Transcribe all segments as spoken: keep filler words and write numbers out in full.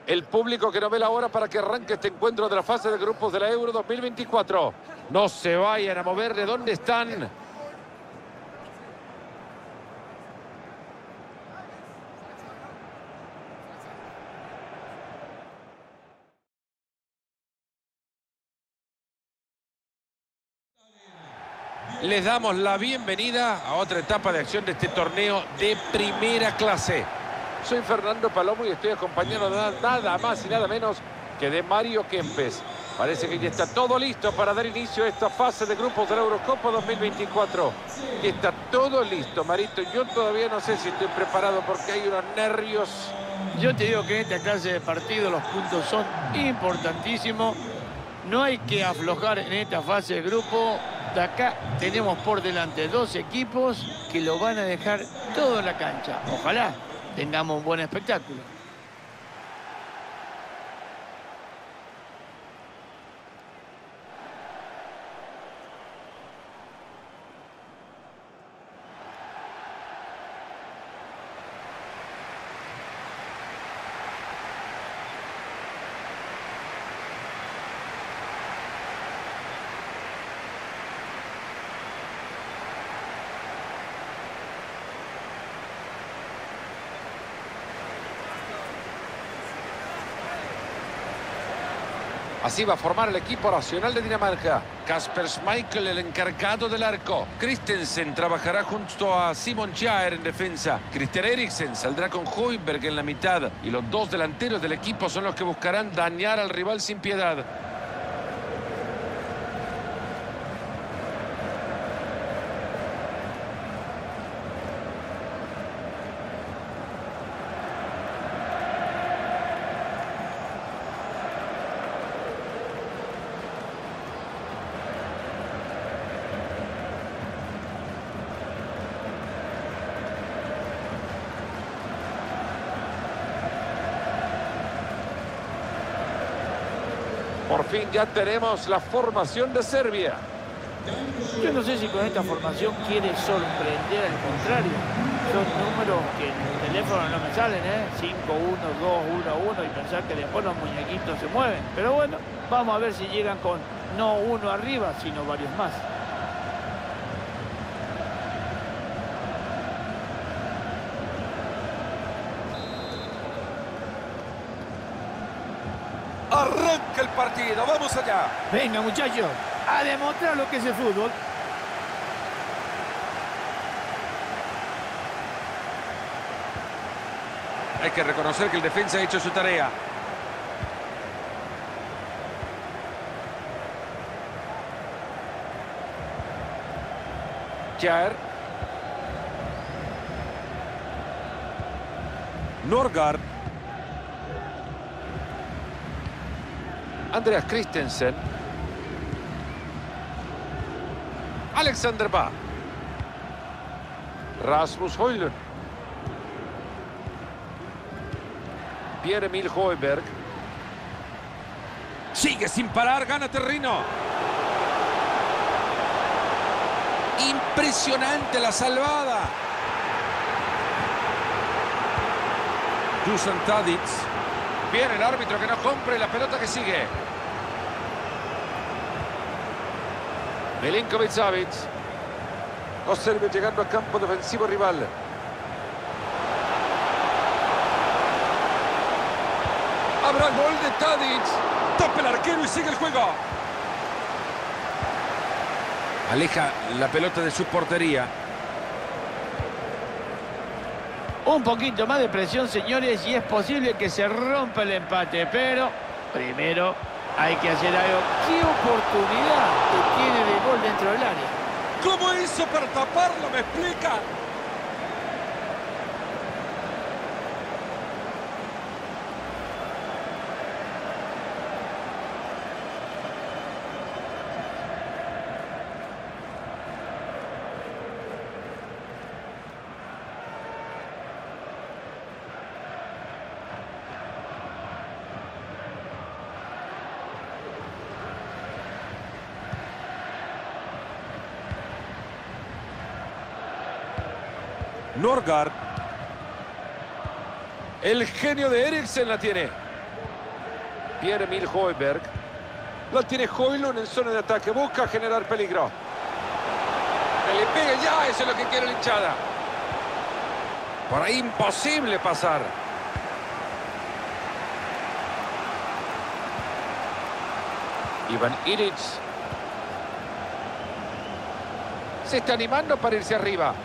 El público que no ve la hora para que arranque este encuentro de la fase de grupos de la Euro dos mil veinticuatro. No se vayan a mover de donde están. Les damos la bienvenida a otra etapa de acción de este torneo de primera clase. Soy Fernando Palomo y estoy acompañado de nada más y nada menos que de Mario Kempes. Parece que ya está todo listo para dar inicio a esta fase de grupos de la Eurocopa dos mil veinticuatro. Y está todo listo, Marito. Yo todavía no sé si estoy preparado porque hay unos nervios. Yo te digo que en esta clase de partido los puntos son importantísimos. No hay que aflojar en esta fase de grupo. De acá tenemos por delante dos equipos que lo van a dejar todo en la cancha. Ojalá tengamos un buen espectáculo. Así va a formar el equipo nacional de Dinamarca. Kasper Schmeichel, el encargado del arco. Christensen trabajará junto a Simon Kjær en defensa. Christian Eriksen saldrá con Højbjerg en la mitad. Y los dos delanteros del equipo son los que buscarán dañar al rival sin piedad. Por fin ya tenemos la formación de Serbia. Yo no sé si con esta formación quiere sorprender, al contrario. Son números que en el teléfono no me salen, ¿eh? cinco uno, dos uno uno y pensar que después los muñequitos se mueven. Pero bueno, vamos a ver si llegan con no uno arriba, sino varios más. Arranca el partido, vamos allá. Venga, muchachos, a demostrar lo que es el fútbol. Hay que reconocer que el defensa ha hecho su tarea. Kjær. Norgard. Andreas Christensen. Alexander Bach. Rasmus Højlund. Pierre-Emil Højbjerg. Sigue sin parar, gana terreno. Impresionante la salvada. Dusan Tadic. Bien el árbitro que no compre la pelota que sigue. Milinkovic Savic. Los serbios llegando al campo defensivo rival. Habrá gol de Tadic. Topa el arquero y sigue el juego. Aleja la pelota de su portería. Un poquito más de presión, señores, y es posible que se rompa el empate. Pero primero hay que hacer algo. ¿Qué oportunidad que tiene de gol dentro del área? ¿Cómo hizo para taparlo? ¿Me explica? Norgard. El genio de Eriksen la tiene. Pierre-Emile Højbjerg. Lo tiene Højlund en zona de ataque. Busca generar peligro. Que le pegue ya, eso es lo que quiere la hinchada. Por ahí imposible pasar. Ivan Ilić. Se está animando para irse arriba.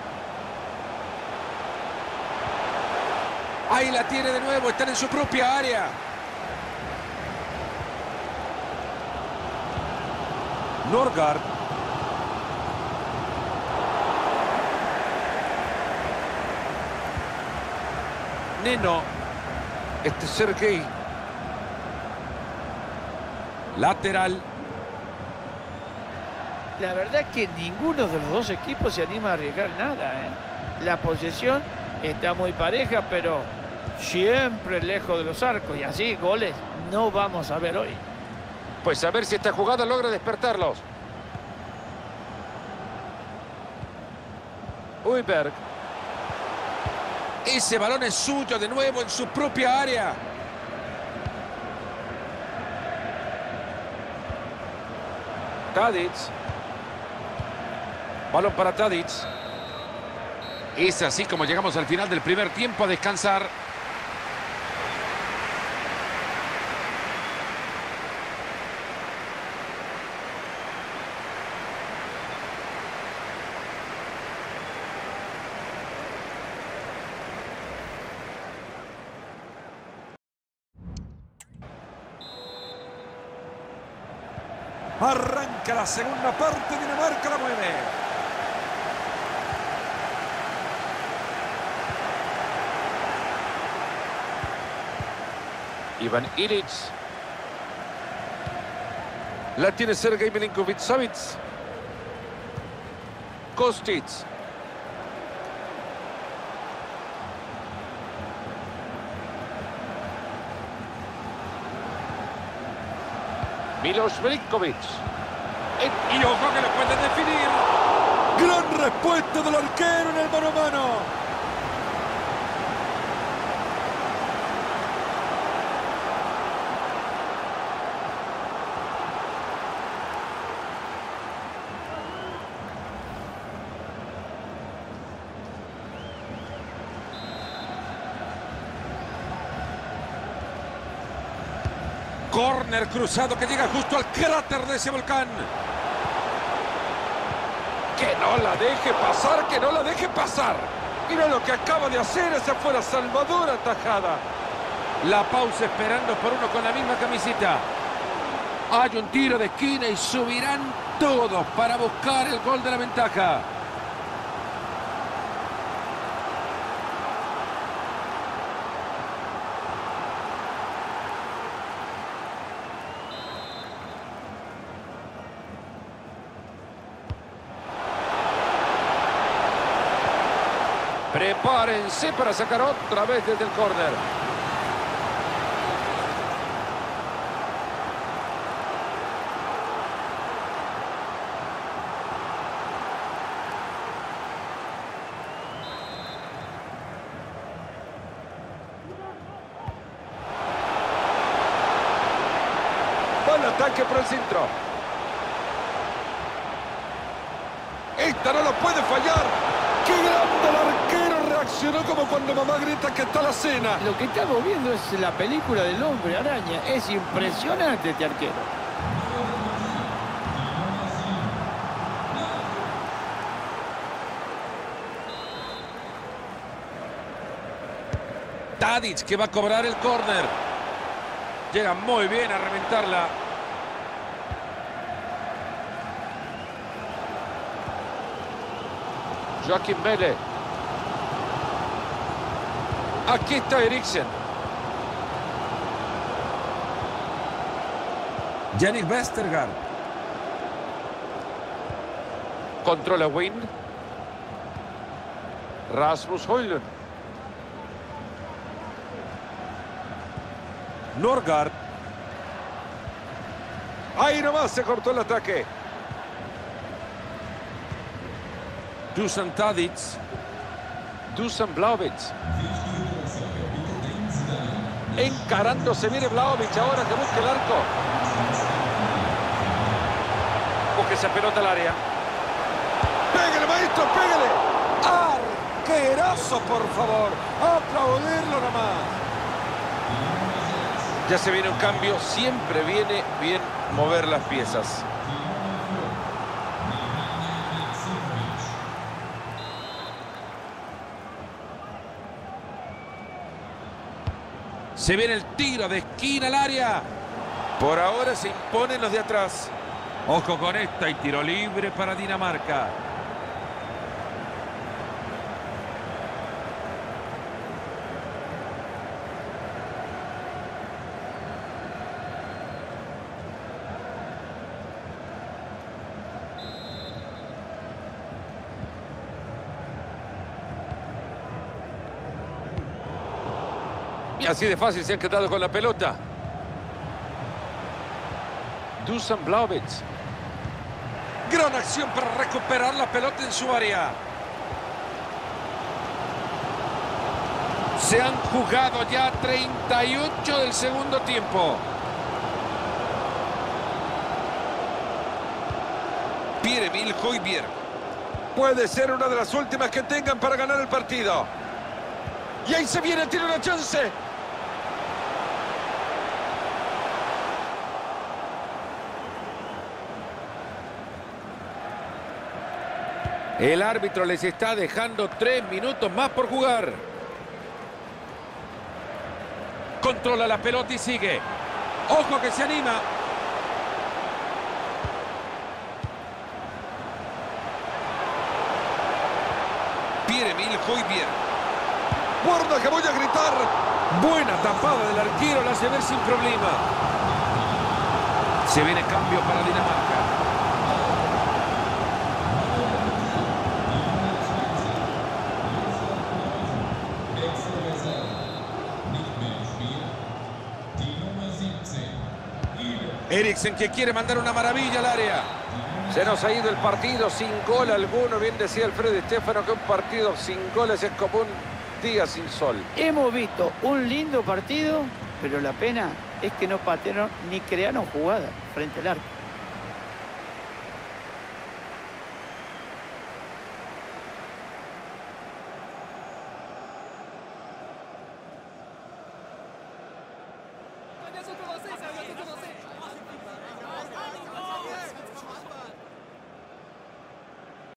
Ahí la tiene de nuevo, están en su propia área. Norgard. Neno. Este es Sergei. Lateral. La verdad es que ninguno de los dos equipos se anima a arriesgar nada, ¿eh? La posesión está muy pareja, pero siempre lejos de los arcos. Y así, goles no vamos a ver hoy. Pues a ver si esta jugada logra despertarlos. Højbjerg. Ese balón es suyo de nuevo en su propia área. Tadić. Balón para Tadić. Es así como llegamos al final del primer tiempo, a descansar. Arranca la segunda parte, Dinamarca la mueve. Ivan Ilić. La tiene Sergei Milinkovic-Savic. Kostic. Milos Milinkovic. Y ojo que lo puede definir. Gran respuesta del arquero en el mano a mano. Córner cruzado que llega justo al cráter de ese volcán. Que no la deje pasar, que no la deje pasar. Mira lo que acaba de hacer, esa fue la salvadora tajada. La pausa esperando por uno con la misma camiseta. Hay un tiro de esquina y subirán todos para buscar el gol de la ventaja. Prepárense para sacar otra vez desde el córner. Va el ataque por el centro. Esta no lo puede fallar. ¡Qué grande el arquero! Reaccionó como cuando mamá grita que está la cena. Lo que estamos viendo es la película del hombre araña. Es impresionante este arquero. Tadić que va a cobrar el córner. Llega muy bien a reventarla. Joakim Mæhle. Aquí está Eriksen. Jannik Vestergaard. Controla Win. Rasmus Højlund. Norgard. Ahí nomás se cortó el ataque. Dusan Tadić. Dusan Vlahovic. Encarándose viene Vlahovic ahora que busca el arco. Busque esa pelota al área. ¡Pégale, maestro, pégale! ¡Arquerazo, por favor! ¡Aplaudirlo nomás! Ya se viene un cambio. Siempre viene bien mover las piezas. Se viene el tiro de esquina al área. Por ahora se imponen los de atrás. Ojo con esta y tiro libre para Dinamarca. Y así de fácil se han quedado con la pelota. Dusan Vlahovic. Gran acción para recuperar la pelota en su área. Se han jugado ya treinta y ocho del segundo tiempo. Pierre-Emile Højbjerg. Puede ser una de las últimas que tengan para ganar el partido. Y ahí se viene, tiene una chance. El árbitro les está dejando tres minutos más por jugar. Controla la pelota y sigue. Ojo que se anima. Pierre-Emile Højbjerg. ¡Guarda que voy a gritar! Buena tapada del arquero, la hace ver sin problema. Se viene cambio para Dinamarca. Eriksen que quiere mandar una maravilla al área. Se nos ha ido el partido sin gol alguno. Bien decía Alfredo Stefano que un partido sin goles es como un día sin sol. Hemos visto un lindo partido, pero la pena es que no patearon ni crearon jugadas frente al arco.